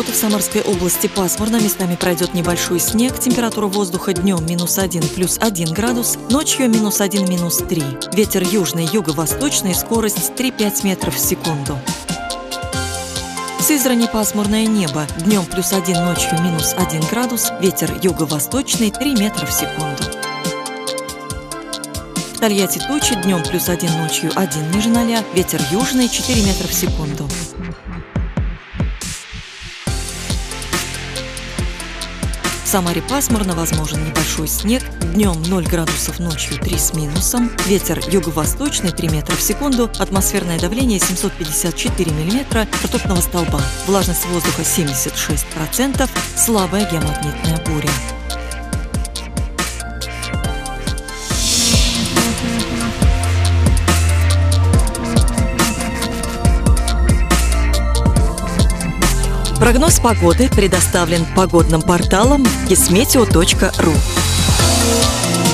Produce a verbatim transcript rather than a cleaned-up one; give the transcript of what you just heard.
субботу в Самарской области пасмурно, местами пройдет небольшой снег. Температура воздуха днем минус один плюс один градус, ночью минус один минус три. Ветер южный, юго-восточный, скорость три-пять метров в секунду. В Сызрани пасмурное небо. Днем плюс один, ночью минус один градус. Ветер юго-восточный, три метра в секунду. В Тольятти тучи. Днем плюс один, ночью один ниже ноля. Ветер южный, четыре метра в секунду. В Самаре пасмурно, возможен небольшой снег. Днем ноль градусов, ночью три с минусом. Ветер юго-восточный, три метра в секунду. Атмосферное давление семьсот пятьдесят четыре миллиметра ртутного столба. Влажность воздуха семьдесят шесть процентов. Слабая геомагнитная буря. Прогноз погоды предоставлен погодным порталом кисметео точка ру.